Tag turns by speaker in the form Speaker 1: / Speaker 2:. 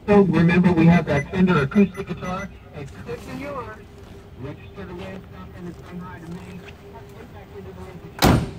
Speaker 1: Also, remember we have that Fender acoustic guitar. It's clicking yours. Register the way it's something and say hi to me. Get back into the